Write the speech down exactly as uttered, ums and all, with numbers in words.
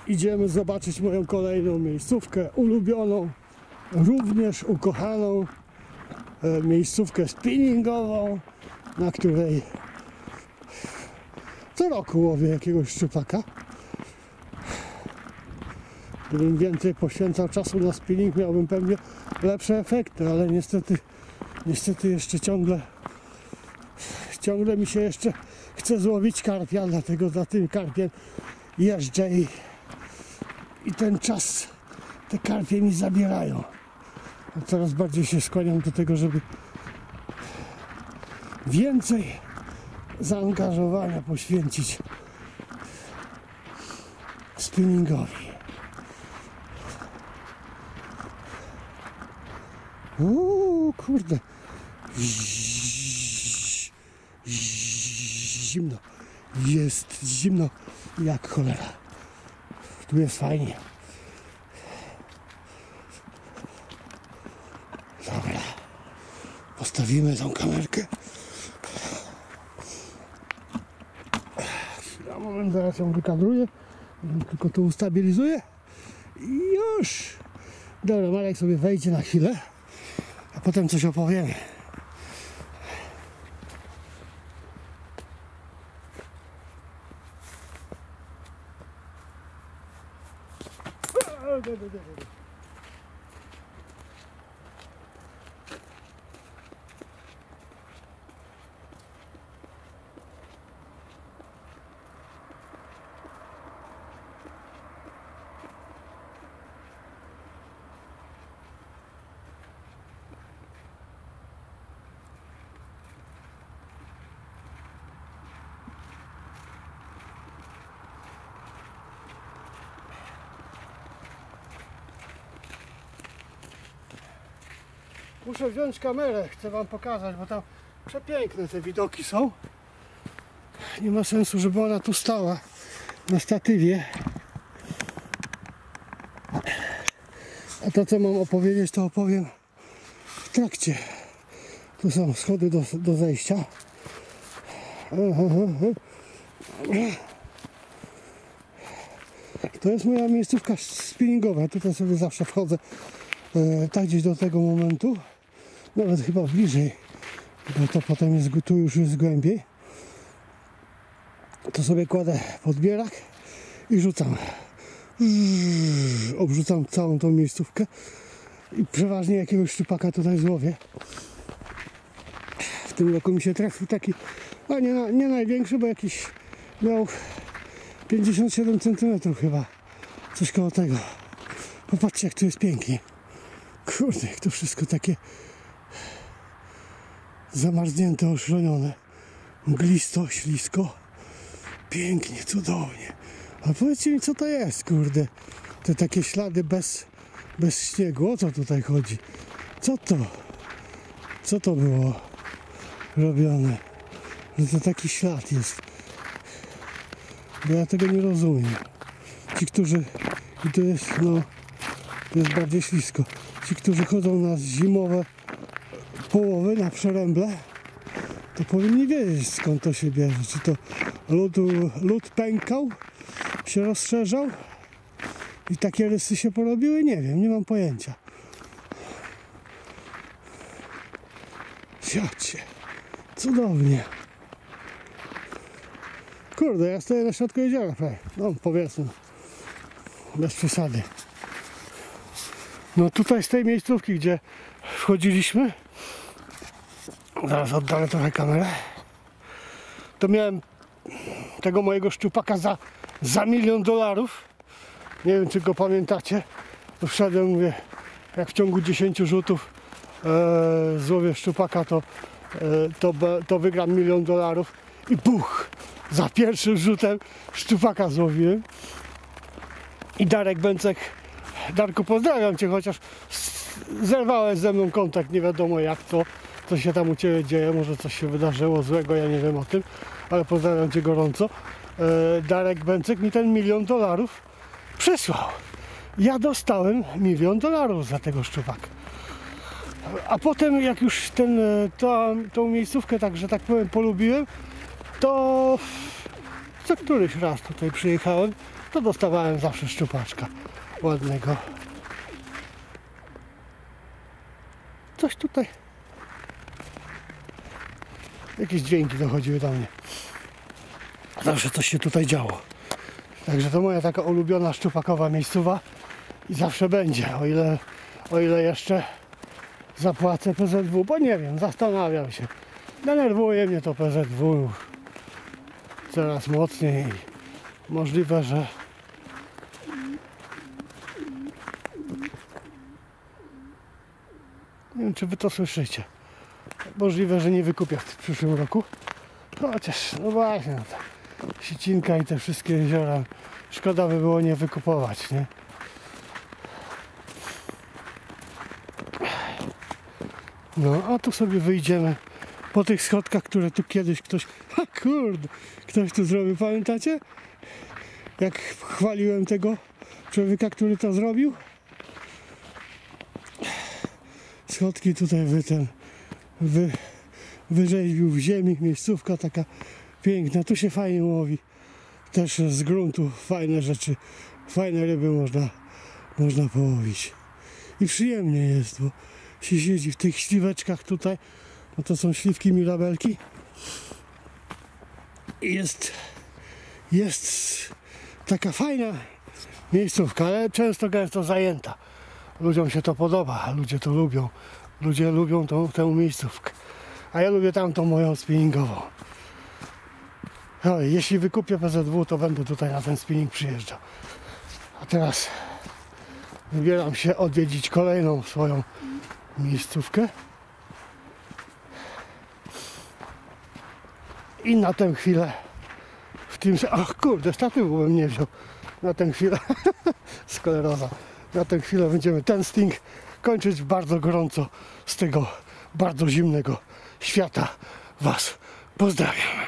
idziemy zobaczyć moją kolejną miejscówkę, ulubioną, również ukochaną e, miejscówkę spinningową, na której co roku łowię jakiegoś szczupaka. Gdybym więcej poświęcał czasu na spinning, miałbym pewnie lepsze efekty, ale niestety, niestety jeszcze ciągle, ciągle mi się jeszcze chce złowić karpia, dlatego za tym karpiem jeżdżę i, i ten czas te karpie mi zabierają. A coraz bardziej się skłaniam do tego, żeby więcej zaangażowania poświęcić spinningowi. Uuu, kurde. Zimno. Jest zimno jak cholera. Tu jest fajnie. Dobra. Postawimy tą kamerkę. Chwila, moment, zaraz ją wykadruję. Tylko to ustabilizuję. I już. Dobra, Marek sobie wejdzie na chwilę. A potem coś opowiemy. Muszę wziąć kamerę, chcę wam pokazać, bo tam przepiękne te widoki są. Nie ma sensu, żeby ona tu stała na statywie. A to, co mam opowiedzieć, to opowiem w trakcie. Tu są schody do, do zejścia. To jest moja miejscówka spinningowa. Tutaj sobie zawsze wchodzę e, tak gdzieś do tego momentu. Nawet chyba bliżej, bo to potem jest, tu już jest głębiej. To sobie kładę podbierak i rzucam. Obrzucam całą tą miejscówkę i przeważnie jakiegoś szczupaka tutaj złowię. W tym roku mi się trafił taki, a nie, nie największy, bo jakiś miał pięćdziesiąt siedem centymetrów chyba. Coś koło tego. Popatrzcie, jak tu jest pięknie. Kurde, jak to wszystko takie zamarznięte, oszronione, mglisto, ślisko, pięknie, cudownie. Ale powiedzcie mi, co to jest, kurde, te takie ślady bez, bez śniegu, o co tutaj chodzi? Co to? Co to było robione? Że to taki ślad jest, bo ja tego nie rozumiem. Ci, którzy, i to jest, no, to jest bardziej ślisko, ci, którzy chodzą na zimowe połowy, na przeręble, to powinni wiedzieć, skąd to się bierze. Czy to lód, lód pękał, się rozszerzał i takie rysy się porobiły? Nie wiem, nie mam pojęcia. Siadźcie, cudownie. Kurde, ja stoję na środku jeziora prawie. No, powiedzmy, bez przesady. No tutaj z tej miejscówki, gdzie wchodziliśmy, zaraz oddalę trochę kamerę, to miałem tego mojego szczupaka za, za milion dolarów. Nie wiem, czy go pamiętacie. To wszedłem, mówię, jak w ciągu dziesięciu rzutów e, złowię szczupaka, to, e, to, to wygram milion dolarów. I buch! Za pierwszym rzutem szczupaka złowiłem. I Darek Bęcek, Darku, pozdrawiam cię, chociaż zerwałeś ze mną kontakt, nie wiadomo jak to, co się tam u ciebie dzieje, może coś się wydarzyło złego, ja nie wiem o tym, ale pozdrawiam cię gorąco. E, Darek Bęcek mi ten milion dolarów przysłał. Ja dostałem milion dolarów za tego szczupaka. A potem, jak już ten, to, tą miejscówkę, tak, że tak powiem, polubiłem, to co któryś raz tutaj przyjechałem, to dostawałem zawsze szczupaczka ładnego. Coś tutaj, jakieś dźwięki dochodziły do mnie. Zawsze coś się tutaj działo. Także to moja taka ulubiona szczupakowa miejscowa i zawsze będzie, o ile, o ile jeszcze zapłacę P Z W, bo nie wiem, zastanawiam się. Denerwuje mnie to P Z W coraz mocniej. Możliwe, że nie wiem, czy wy to słyszycie. Możliwe, że nie wykupię w przyszłym roku. Chociaż, no właśnie, no ta Sicinka i te wszystkie jeziora, szkoda by było nie wykupować, nie? No, a tu sobie wyjdziemy po tych schodkach, które tu kiedyś ktoś... A kurde, ktoś tu zrobił, pamiętacie? Jak chwaliłem tego człowieka, który to zrobił? Schodki tutaj wy ten... Wy, wyrzeźbił w ziemi, miejscówka taka piękna, tu się fajnie łowi, też z gruntu fajne rzeczy, fajne ryby można, można połowić i przyjemnie jest, bo się siedzi w tych śliweczkach tutaj, no to są śliwki mirabelki i jest, jest taka fajna miejscówka, ale często gęsto zajęta, ludziom się to podoba, ludzie to lubią, ludzie lubią tą, tę miejscówkę. A ja lubię tamtą moją spinningową. No, jeśli wykupię P Z W, to będę tutaj na ten spinning przyjeżdżał. A teraz wybieram się odwiedzić kolejną swoją miejscówkę. I na tę chwilę w tym... Ach kurde, statywu bym nie wziął. Na tę chwilę skleroza. Na tę chwilę będziemy ten sting kończyć bardzo gorąco z tego bardzo zimnego świata. Was pozdrawiam.